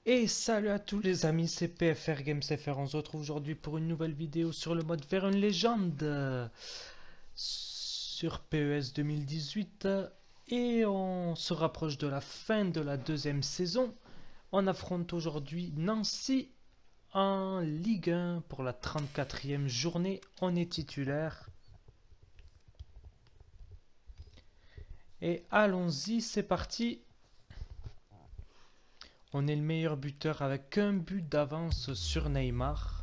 Et salut à tous les amis, c'est PFR Games FR. On se retrouve aujourd'hui pour une nouvelle vidéo sur le mode vers une légende sur PES 2018. Et on se rapproche de la fin de la deuxième saison. On affronte aujourd'hui Nancy en Ligue 1 pour la 34e journée. On est titulaire. Et allons-y, c'est parti. On est le meilleur buteur avec un but d'avance sur Neymar.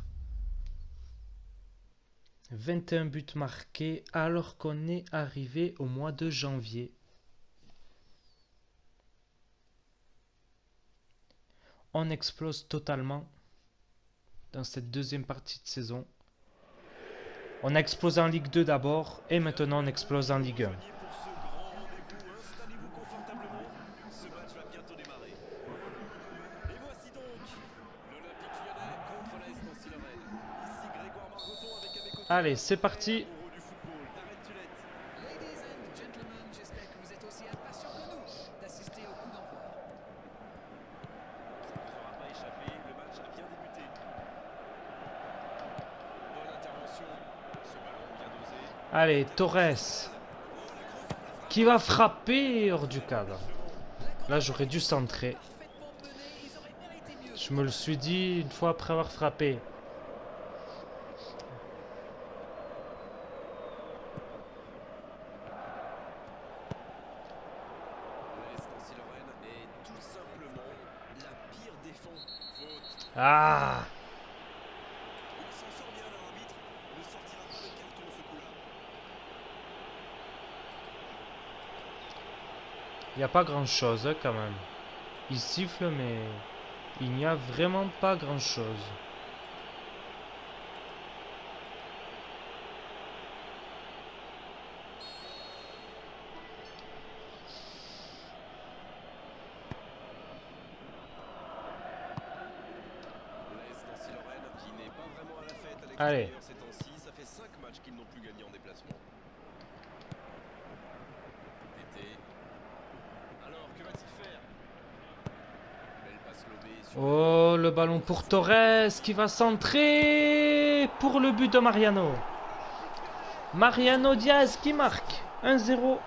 21 buts marqués alors qu'on est arrivé au mois de janvier. On explose totalement dans cette deuxième partie de saison. On a explosé en Ligue 2 d'abord et maintenant on explose en Ligue 1. Allez, c'est parti. Allez, Torres qui va frapper hors du cadre. Là, j'aurais dû centrer. Je me le suis dit une fois après avoir frappé. Ah! Il n'y a pas grand chose quand même. Il siffle mais il n'y a vraiment pas grand chose. Allez. Ça fait 5 matchs qu'ils n'ont plus gagné en déplacement. Alors, que va-t-il faire? Belle passe lobée sur... Oh, le ballon pour Torres qui va centrer pour le but de Mariano. Mariano Diaz qui marque 1-0.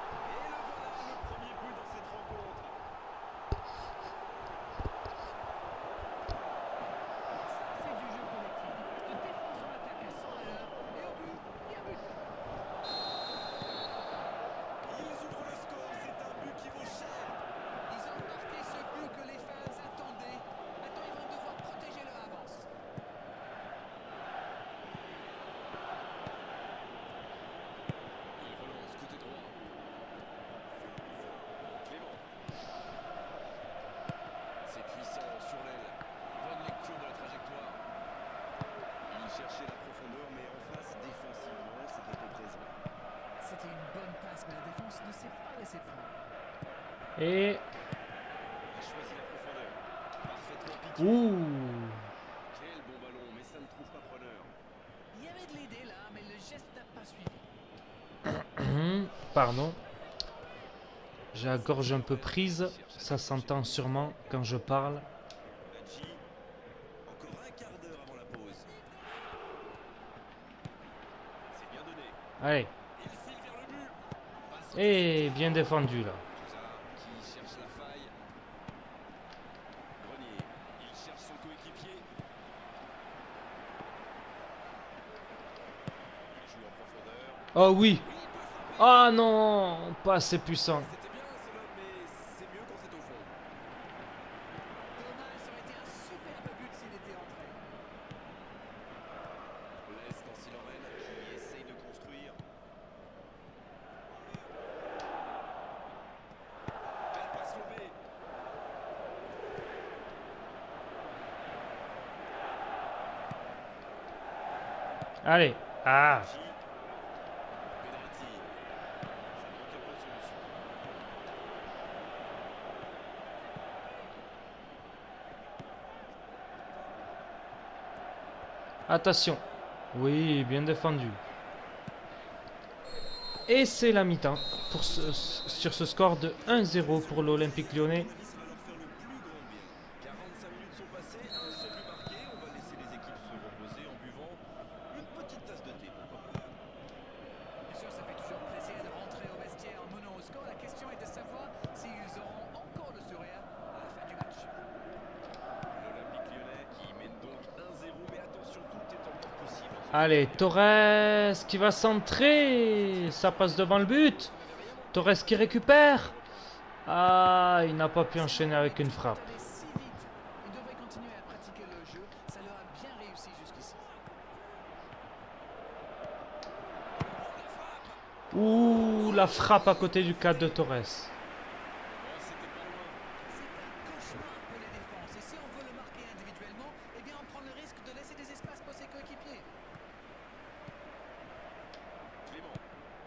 Chercher la profondeur, mais en face, défensivement, c'était peu présent. C'était une bonne passe, mais la défense ne s'est pas laissée prendre. Et... Il choisit la profondeur. Parfaitement piqué. Ouh. Quel bon ballon, mais ça ne trouve pas preneur. Il y avait de l'idée là, mais le geste n'a pas suivi. Pardon. J'ai la gorge un peu prise. Ça s'entend sûrement quand je parle. Encore un quart d'heure avant la pause. C'est bien donné. Allez. Il file vers le but. Passe Et bien défendu là. qui cherche la faille. Grenier, il cherche son coéquipier. Il joue en profondeur. Oh oui. Ah non, pas assez puissant. C'était bien cela, mais c'est mieux quand c'est au fond. Dommage, ça aurait été un superbe but s'il était entré. L'Est Nancy Lorraine qui essaye de construire. Belle passe lobée. Allez. Ah. Pedretti. Ça manque un peu de solution. Attention. Oui, bien défendu. Et c'est la mi-temps sur ce score de 1-0 pour l'Olympique Lyonnais. Ça va leur faire le plus grand bien. 45 minutes Allez, Torres qui va centrer. Ça passe devant le but. Torres qui récupère. Ah, il n'a pas pu enchaîner avec une frappe. Allez si vite. Ils devraient continuer à pratiquer le jeu. Ça leur a bien réussi jusqu'ici. Ouh, la frappe à côté du cadre de Torres. Oh, c'était pas loin. C'est un cauchemar pour les défenses. Et si on veut le marquer individuellement, eh bien on prend le risque de laisser des espaces pour ses coéquipiers. Clément.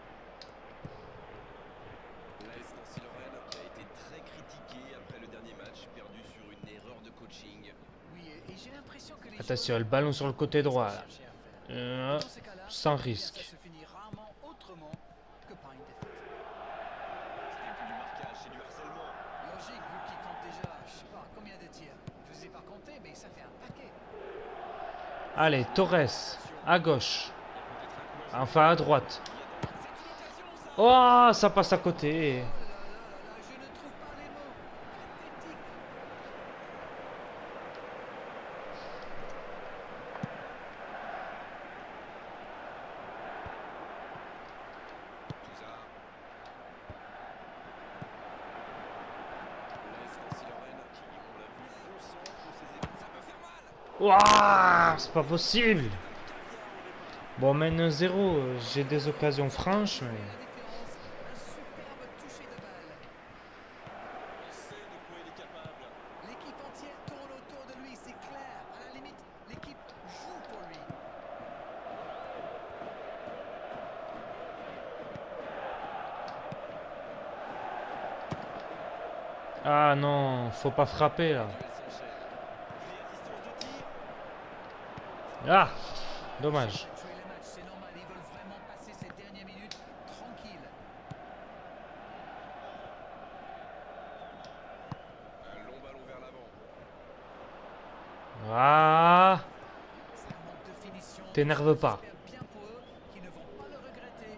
L'AS Nancy-Lorraine qui a été très critiqué après le dernier match, perdu sur une erreur de coaching. Oui, et j'ai l'impression que les Attention, joueurs le ballon sur le côté droit. cherchent à faire. Euh, Dans ces cas-là, sans eh bien, risque. ça se finit rarement autrement que par une défaite. C'était plus du marquage, c'est du harcèlement. Logique, vu qu'il compte déjà, je sais pas, combien de tirs. Je les ai pas comptés, mais ça fait un paquet. Allez, Torres à gauche. Enfin à droite. Oh, ça passe à côté. Oh là là là là, je ne trouve pas les mots. Pathétique. Touzard. L'AS Nancy-Lorraine qui, on l'a vu, concentre ses efforts. Ça peut faire mal. Ouah, c'est pas possible. C'est un caviar au départ. Bon, mène 1-0. J'ai des occasions franches, mais... La différence, un superbe toucher de balle. On sait de quoi il est capable. L'équipe entière tourne autour de lui, c'est clair. À la limite, l'équipe joue pour lui. Ah non, faut pas frapper là. Le duel s'enchaîne. Réelle distance de tir. Ah, dommage. Tuer le match, c'est normal. Ils veulent vraiment passer ces dernières minutes tranquilles. Un long ballon vers l'avant. Ah, C'est un manque de finition. t'énerve pas. J'espère bien pour eux qu'ils ne vont pas le regretter.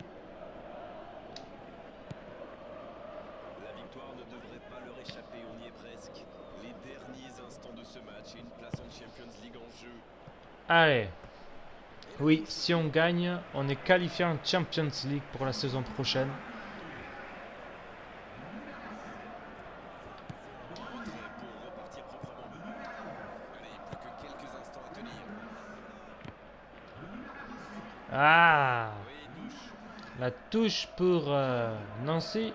La victoire ne devrait pas leur échapper, on y est presque. Les derniers instants de ce match et une place en Champions League en jeu. Allez. Oui, si on gagne, on est qualifié en Champions League pour la saison prochaine. Retrait pour repartir proprement. Allez, plus que quelques instants à tenir. Ah, Oui, touche. la touche pour Nancy.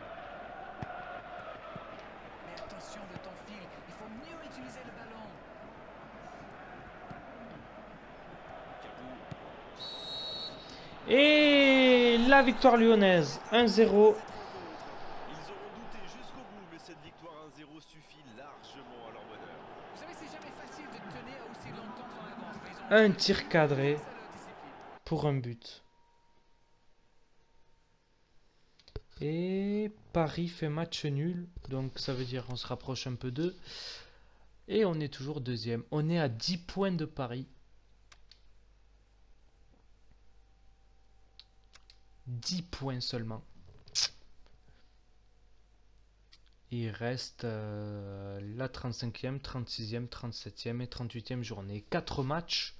Mais attention de ton fil, il faut mieux utiliser le ballon. Capou. Et la victoire lyonnaise, 1-0. C'est trop vôtre. Ils auront douté jusqu'au bout, mais cette victoire 1-0 suffit largement à leur bonheur. Vous savez, c'est jamais facile de tenir aussi longtemps en avance. Mais ils ont Un bien tir fait cadré grâce à leur discipline. pour un but. Et Paris fait match nul, donc ça veut dire on se rapproche un peu d'eux. Et on est toujours deuxième. On est à 10 points de Paris. 10 points seulement. Il reste la 35e, 36e, 37e et 38e journée. 4 matchs.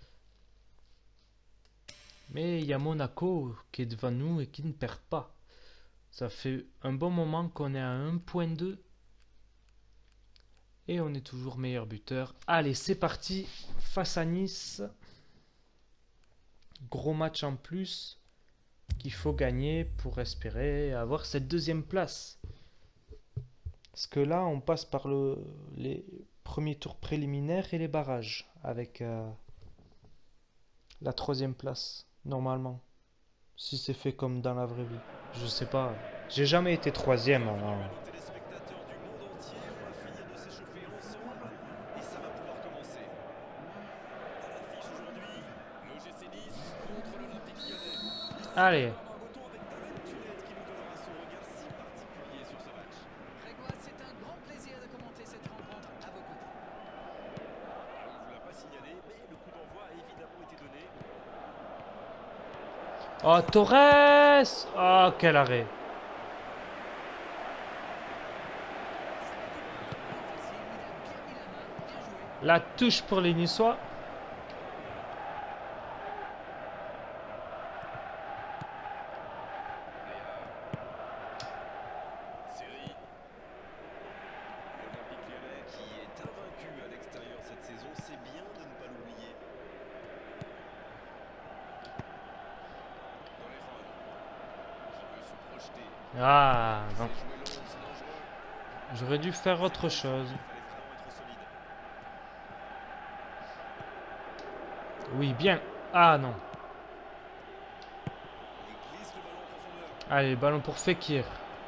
Mais il y a Monaco qui est devant nous et qui ne perd pas. Ça fait un bon moment qu'on est à 1.2. Et on est toujours meilleur buteur. Allez, c'est parti. Face à Nice. Gros match en plus qu'il faut gagner pour espérer avoir cette deuxième place. Parce que là, on passe par les premiers tours préliminaires et les barrages avec la troisième place, normalement. Si c'est fait comme dans la vraie vie. Je sais pas. J'ai jamais été troisième. Alors. Nos téléspectateurs du monde entier, on va finir de s'échauffer ensemble et ça va pouvoir commencer. À l'affiche aujourd'hui, le GC Nice contre l'Olympique Lyonnais. Allez. Comme un bouton avec David Tulette qui nous donnera son regard si particulier sur ce match. Grégoire, c'est un grand plaisir de commenter cette rencontre à vos côtés. On ne vous l'a pas signalé, mais le coup d'envoi a évidemment été donné. Oh, Torres! Oh, quel arrêt! Facile, il a bien mis la main, bien joué. La touche pour les Niçois. acheté. Ah, non. C'est joué long, c'est dangereux. J'aurais dû faire autre chose. Il fallait vraiment être solide. Oui, bien. Ah, non. Il glisse le ballon en profondeur. Allez, ballon pour Fekir.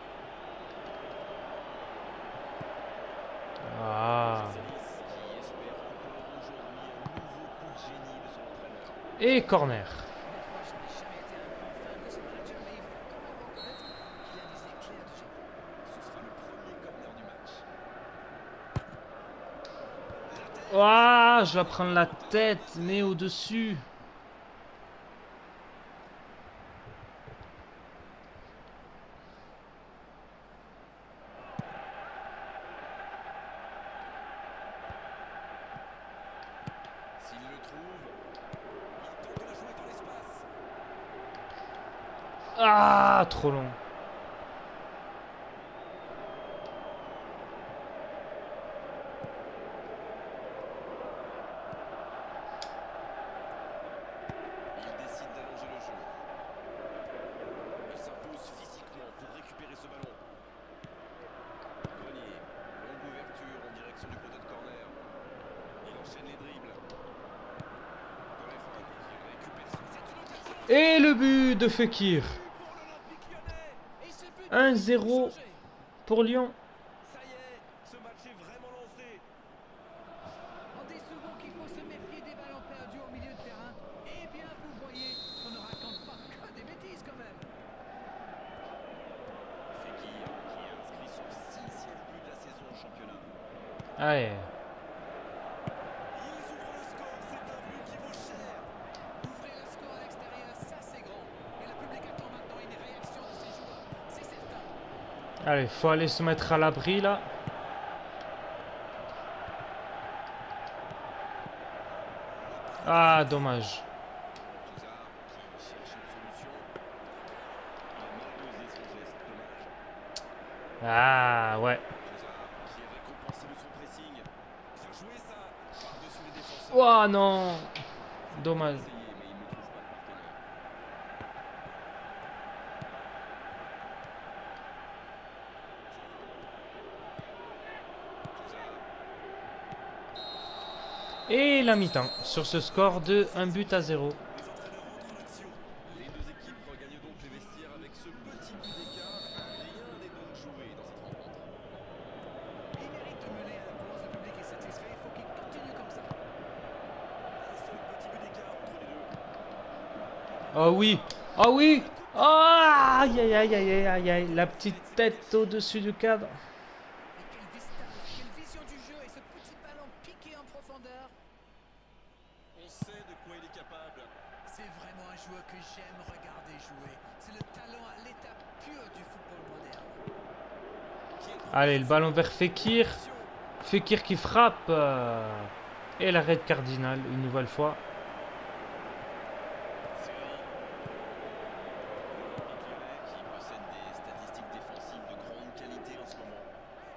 Ah. Celis qui espère encore aujourd'hui un nouveau coup de génie de son entraîneur. Et corner. Honnêtement, je n'ai jamais été un grand fan de ce manager, mais il faut quand même reconnaître qu'il a des éclairs de génie. Ce sera le premier corner du match. Ah, je vais prendre la tête, mais au-dessus. S'il le trouve, il tente de la jouer dans l'espace. Ah, trop long. Il décide d'allonger le jeu. Il s'impose physiquement pour récupérer ce ballon. Grenier, longue ouverture en direction du poteau de corner. Il enchaîne les dribbles. Torrejon qui récupère son... C'est une occasion. Et le but de Fekir. Pour l'Olympique Lyonnais. Et ce but 1-0 changé. pour Lyon. Ça y est, ce match est vraiment lancé. On dit souvent qu'il faut se méfier des ballons perdus au milieu de terrain. Eh bien, vous voyez qu'on ne raconte pas que des bêtises quand même. Fekir qui inscrit son 6e but de la saison au championnat. Allez. Ils ouvrent le score, c'est un but qui vaut cher. Ouvrir le score à l'extérieur, ça c'est grand. Et le public attend maintenant une réaction de ses joueurs. C'est certain. Allez, faut aller se mettre à l'abri là. Ah, dommage. Touzard qui cherche une solution. Il a mal dosé son geste, dommage. Ah, ouais. Touzard qui est récompensé de son pressing. Bien joué ça, par-dessus les défenseurs. Oh non. Dommage. Essayé, mais il ne trouve pas de partenaire. Touzard. Et la mi-temps sur ce score de 1-0. Les entraîneurs rentrent en action. Les deux équipes regagnent donc les vestiaires avec ce petit but d'écart. Rien n'est donc joué dans cette rencontre. Il mérite de mener à la pause. Le public est satisfait. Il faut qu'il continue comme ça. Un seul petit but d'écart entre les deux. Oh oui. Oh oui. Oh, aïe aïe aïe aïe aïe aïe. La petite tête au-dessus du cadre. Et quelle vista, quelle vision du jeu et ce petit ballon piqué en profondeur. On sait de quoi il est capable. C'est vraiment un joueur que j'aime regarder jouer. C'est le talent à l'état pur du football moderne. Allez, le ballon vers Fekir. Fekir qui frappe. Et l'arrêt cardinal une nouvelle fois. Série. L'Olympique Lyonnais qui possède des statistiques défensives de grande qualité en ce moment.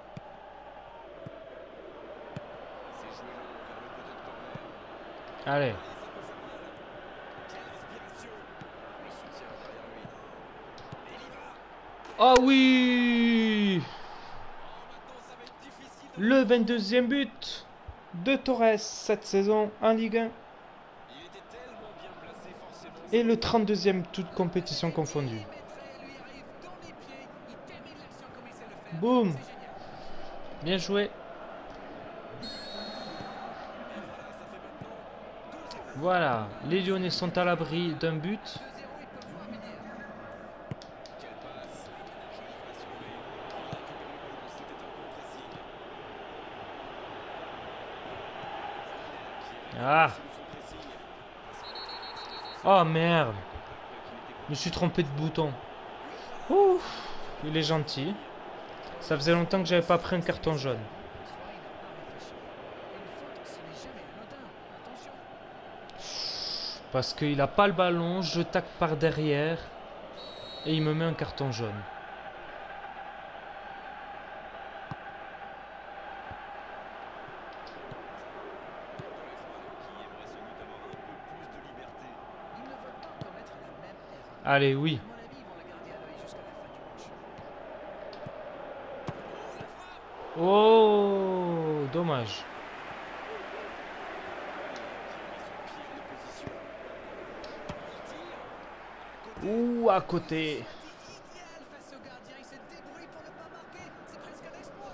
C'est joué long vers le poteau de corner. Allez. Et ça peut faire mal. Quelle inspiration. Le soutien derrière lui. Et il y va. Oh oui. Oh, maintenant ça va être difficile de... Le 22e but de Torres cette saison en Ligue 1. Il était tellement bien placé forcément. Et le 32e toute compétition confondue. Maître lui arrive dans les pieds. Il termine l'action comme il sait le faire. Boum. C'est génial. Bien joué. Et voilà, ça fait maintenant 2-0. Voilà, les Lyonnais sont à l'abri d'un but. 2-0, ils peuvent voir venir. Quelle passe. Jolie passe levée. Il récupère le ballon. C'était un bon pressing. Ah. Sous son pressing. Passe en retrait avec son défenseur. Oh merde, Contact qui n'était je me suis trompé de bouton. Ouf, il est gentil. Ça faisait longtemps que j'avais pas pris un carton jaune. En soi, il n'a pas réfléchi. Une faute, ce n'est jamais anodin. Attention. Parce qu'il a pas le ballon, je tacle par derrière. Et il me met un carton jaune. qui aimerait sans doute avoir un peu plus de liberté. Ils ne veulent pas commettre la même erreur. Allez, oui. À mon avis, ils vont la garder à l'œil jusqu'à la fin du match. Oh, dommage. Ouh, à côté. Sortie idéale face au gardien. Il se débrouille pour ne pas marquer. C'est presque un exploit.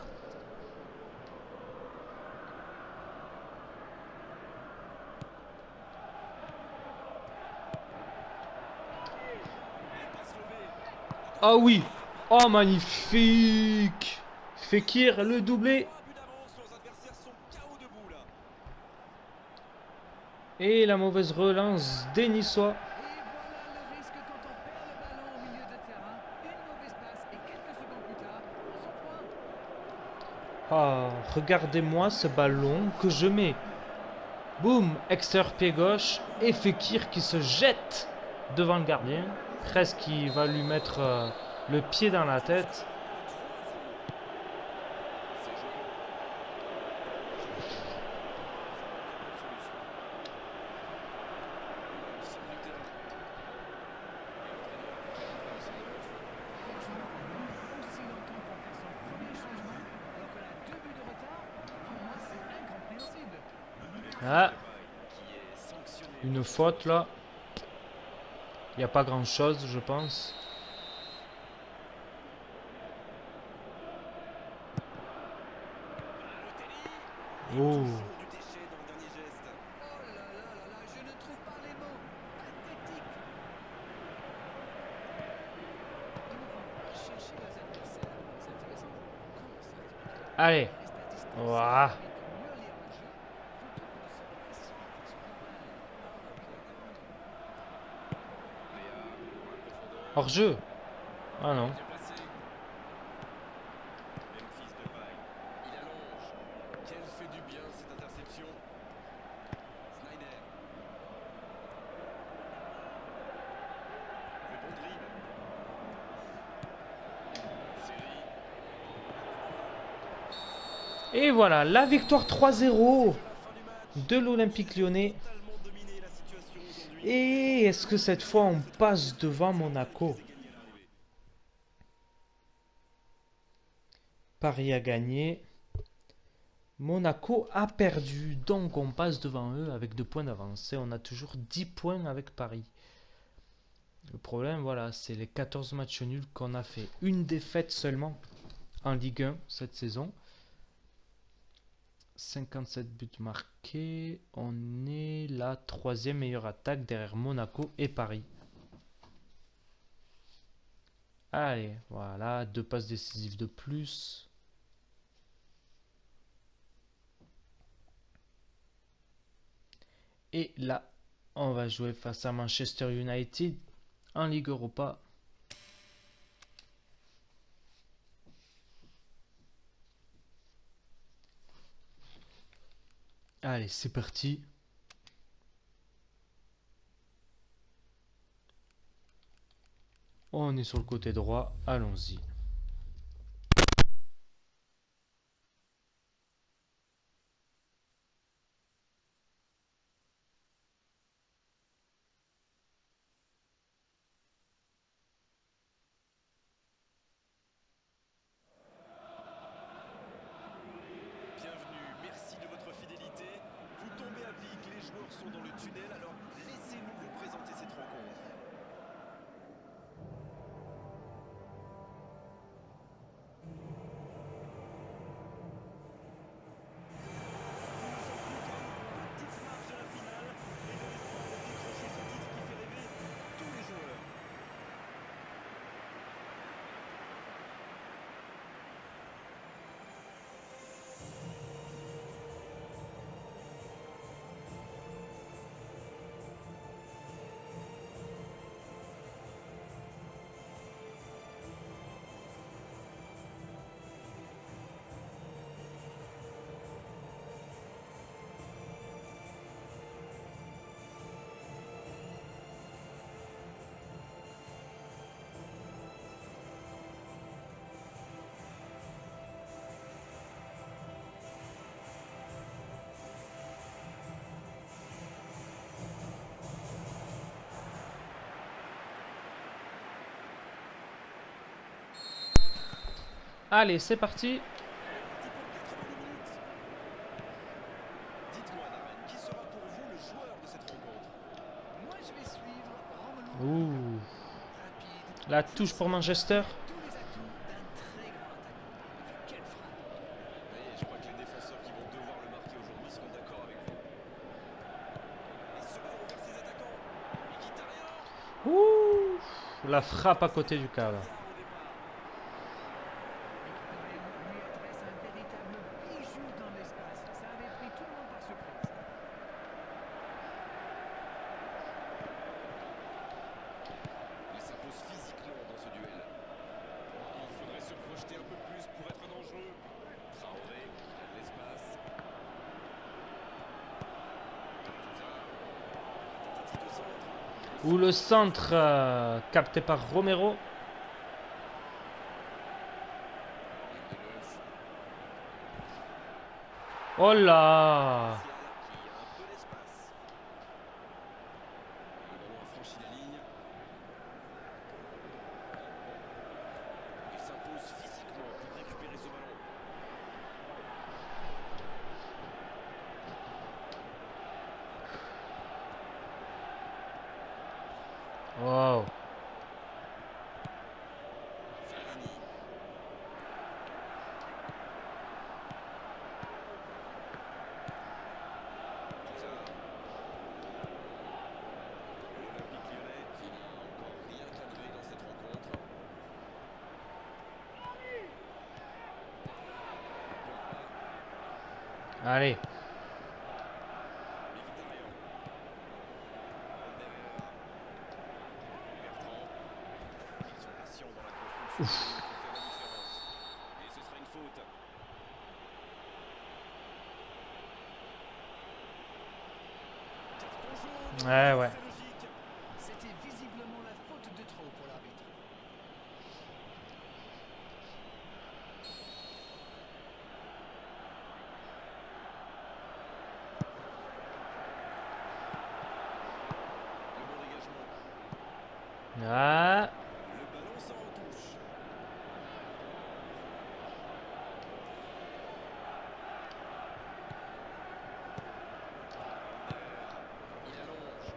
Ah oui. Oh, magnifique. Fekir, le doublé. 3 buts d'avance, leurs adversaires sont KO debout là. Et la mauvaise relance des Niçois. Et voilà le risque quand on perd le ballon au milieu de terrain. Une mauvaise passe et quelques secondes plus tard, on s'en point. Ah, regardez-moi ce ballon que je mets. Boum, extérieur pied gauche. Et Fekir qui se jette devant le gardien. Presque il va lui mettre le pied dans la tête. Aussi longtemps pour faire son premier changement, alors qu'on a 2 buts de retard. Pour moi, c'est incompréhensible. Ah, Qui est sanctionné. une faute là. Il n'y a pas grand chose, je pense. Balotelli. Oh. Toujours du déchet dans le dernier geste. Oh là là là là, je ne trouve pas les mots. Pathétique. Ils ne vont pas chercher les adversaires. C'est intéressant. Comment ça expliquer? Allez. Les statistiques Ouah. permettent de mieux lire le jeu plutôt que de se précipiter sur une balle. Léa, en profondeur. Hors jeu. Ah non. Bien placé. Memphis Depay. Il allonge. Quelle fait du bien cette interception. Snyder. Le bon dribble. Série. Et voilà, la victoire 3-0 C'est la fin du match. de l'Olympique Lyonnais. Totalement dominé la situation aujourd'hui. Et est-ce que cette fois on passe devant Monaco? C'est gagné à l'arrivée. Paris a gagné. Monaco a perdu. Donc on passe devant eux avec 2 points d'avance. Et on a toujours 10 points avec Paris. Le problème, voilà, c'est les 14 matchs nuls qu'on a fait. Une défaite seulement en Ligue 1 cette saison. 57 buts marqués. On est la 3e meilleure attaque derrière Monaco et Paris. Allez, voilà, 2 passes décisives de plus. Et là, on va jouer face à Manchester United en Ligue Europa. Allez, c'est parti. On est sur le côté droit, allons-y. Bienvenue, merci de votre fidélité. Vous tombez à pic, les joueurs sont dans le tunnel, alors laissez-nous vous présenter cette rencontre. Petite marche à la finale et de l'espoir de décrocher ce titre qui fait rêver tous les joueurs. Allez, c'est parti. La touche pour Manchester. Tous les atouts d'un très grand attaquant. Quelle frappe! Oui, je crois que les défenseurs qui vont devoir le marquer aujourd'hui seront d'accord avec vous. Et ce ballon vers ses attaquants. Mkhitaryan. Ouh, la frappe à côté du cadre. Au départ. Mkhitaryan lui adresse un véritable bijou dans l'espace. Ça avait pris tout le monde par surprise. Il s'impose physiquement dans ce duel. Il faudrait se projeter un peu plus pour être dangereux. Traoré, il a de l'espace. Gattuso. Tentative de centre. Ou le centre capté par Romero. Lindelof. Oh là! Qui a un peu d'espace. Le ballon a franchi la ligne. Il s'impose physiquement pour récupérer ce ballon. Wow. Fellaini. Touzard. L'Olympique Lyonnais qui n'a encore rien cadré dans cette rencontre. Pogba. Allez. Mkhitaryan. Ander Herrera. Bertrand. Ils sont patients dans la construction. Il faut faire la différence. Et ce sera une faute. Carton jaune. Ouais, ouais. C'est logique. C'était visiblement la faute de trop pour l'arbitre. Le bon dégagement. Ah. Le ballon sort en touche. Il allonge.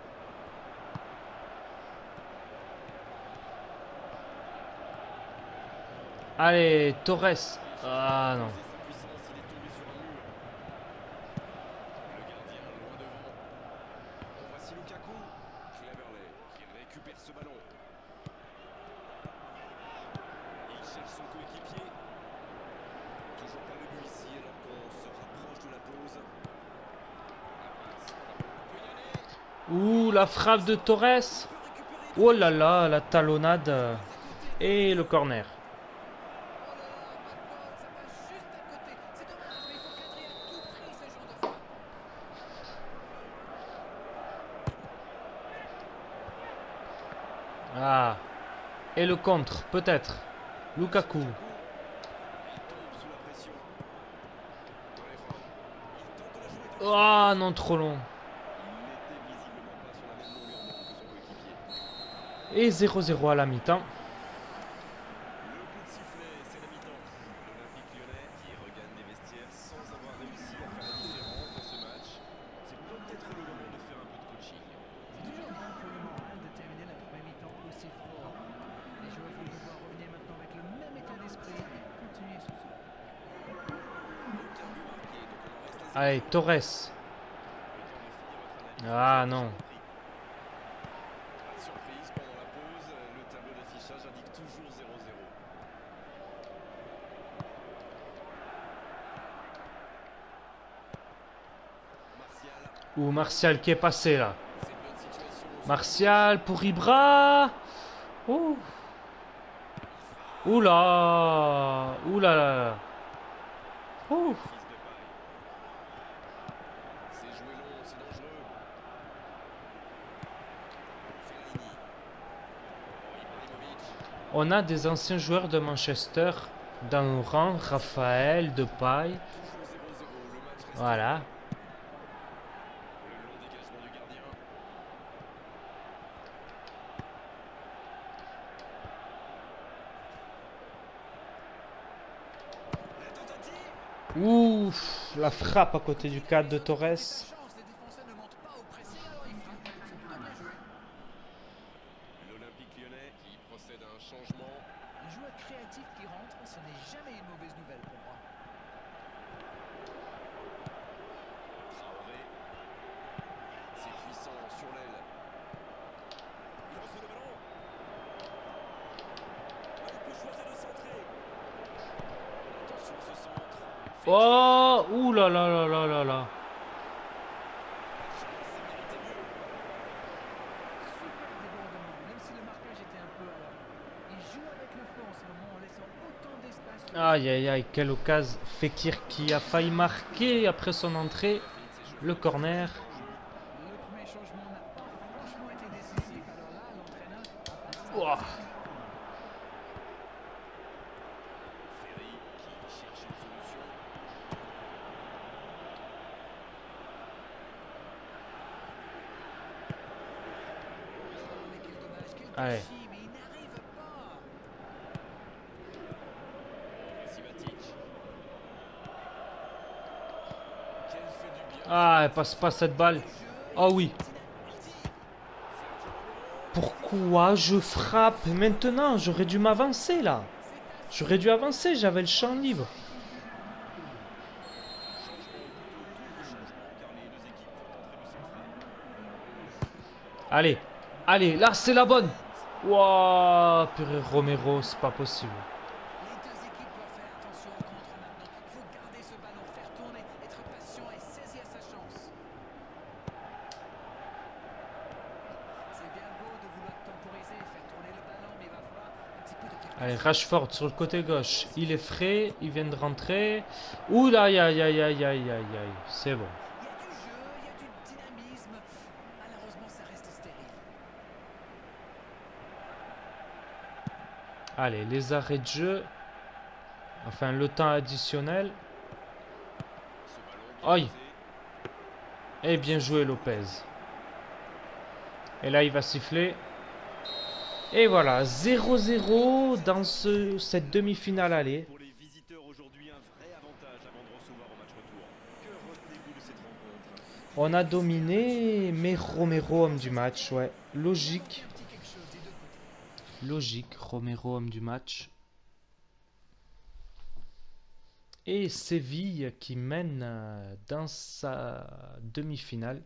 Allez, Torres. Ah non. Sa puissance, il est tombé sur un mur. Le gardien loin devant. Voici Lukaku. Cleverley qui récupère ce ballon. Il cherche son coéquipier. Toujours pas le but ici alors qu'on se rapproche de la pause. La passe. On peut y aller. Ouh, la frappe de Torres. On peut récupérer. Oh là là, la talonnade. À côté. Et le corner. Oh là là, maintenant ça passe juste à côté. C'est dommage, mais il faut cadrer à tout prix ce genre de frappe. Ah. Et le contre, peut-être. Lukaku. Il tombe sous la pression. Torreira. Il tente de la jouer de Ah non, trop long. Il n'était visiblement pas sur la même longueur d'onde que son coéquipier. Et 0-0 à la mi-temps. Le coup de sifflet, c'est la mi-temps. L'Olympique Lyonnais qui regagne les vestiaires sans avoir réussi à faire la différence dans ce match. C'est peut-être le moment de faire un peu de coaching. C'est toujours bien pour le moral de terminer la première mi-temps aussi fort. Les joueurs vont devoir revenir maintenant avec le même état d'esprit et continuer sur ce. Aucun but marqué, donc on en reste à 0. Allez, Torres. Le temps de finir votre analyse. Ah non. Pas de surprise pendant la pause, le tableau d'affichage indique toujours 0-0. Martial, Ou Martial qui est passé là. c'est une bonne situation. Martial pour Ibra. Ouh. Oula. Oula là là. Ouh. Fils de paille. C'est joué long, c'est dangereux. Fellaini. Oh, Ibrahimovic. On a des anciens joueurs de Manchester dans le rang. Raphaël, Depay. Toujours 0-0. Le match reste. Voilà. Le long dégagement du gardien. La tentative. Ouf. La frappe à côté du cadre de Torres. La chance, les défenseurs ne montent pas au pressing, alors ils frappent. C'est plutôt bien joué. L'Olympique Lyonnais qui procède à un changement. qui rentre, ce n'est jamais une mauvaise nouvelle pour moi. Traoré. C'est puissant sur l'aile. Il reçoit le ballon. Ah, il peut choisir de centrer. Attention à ce centre. Oh, ouh là là là là là là. Ça méritait mieux. Super débordement, même si le marquage était un peu à l'heure. Il joue avec le feu en ce moment en laissant autant d'espace. Sur le Aïe aïe aïe, quelle occasion. Fekir qui a failli marquer après son entrée. Le corner. Le premier changement n'a pas franchement été décisif. Alors là, l'entraîneur a pas de Ouah. Ferry qui cherche une solution. Mais quel dommage, quel Allez. gâchis, mais il n'arrive pas. Simatic. Quel fait du bien. Ah, elle passe pas cette balle. Oh oui. Pourquoi je frappe maintenant? J'aurais dû m'avancer là. J'aurais dû avancer, j'avais le champ libre. Allez, allez, là c'est la bonne. Wouah, purée, Romero, c'est pas possible. Les deux équipes doivent faire attention au contre maintenant. Il faut garder ce ballon, faire tourner, être patient et saisir sa chance. C'est bien beau de vouloir temporiser, faire tourner le ballon, mais il va falloir un petit peu de calcul. Allez, Rashford sur le côté gauche. Il est frais, il vient de rentrer. Ouh là, aïe aïe aïe aïe aïe aïe aïe. C'est bon. Il y a du jeu, il y a du dynamisme. Malheureusement, ça reste stérile. Allez, les arrêts de jeu. Enfin, le temps additionnel. Aïe. Et bien joué, Lopez. Et là, il va siffler. Et voilà, 0-0 dans cette demi-finale aller. Pour les visiteurs aujourd'hui, un vrai avantage avant de recevoir au match retour. Que retenez-vous de cette rencontre? On a dominé, mais Romero homme du match, ouais. Logique. Un petit quelque chose des deux côtés. Logique, Romero homme du match. Et Séville qui mène dans sa demi-finale.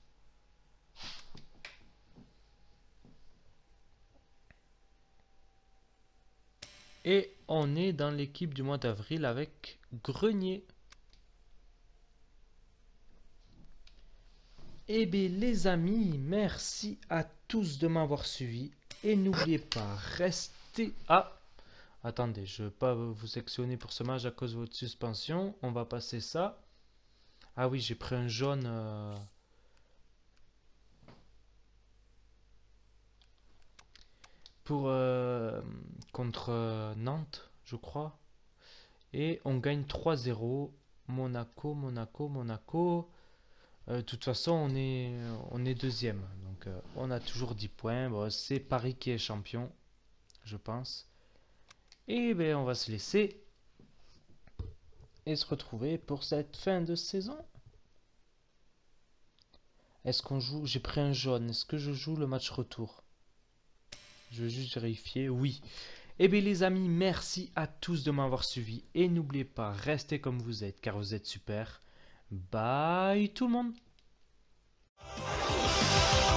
Et on est dans l'équipe du mois d'avril avec Grenier. Eh bien les amis, merci à tous de m'avoir suivi. Et n'oubliez pas, restez... Ah, attendez, je ne veux pas vous sectionner pour ce match à cause de votre suspension. On va passer ça. Ah oui, j'ai pris un jaune... pour contre Nantes, je crois. Et on gagne 3-0. Monaco, Monaco, Monaco. De toute façon, on est deuxième. Donc, on a toujours 10 points. Bon, c'est Paris qui est champion, je pense. Et ben, on va se laisser et se retrouver pour cette fin de saison. Est-ce qu'on joue? J'ai pris un jaune. Est-ce que je joue le match retour? Je vais juste vérifier. Oui. Eh bien les amis, merci à tous de m'avoir suivi. Et n'oubliez pas, restez comme vous êtes, car vous êtes super. Bye tout le monde.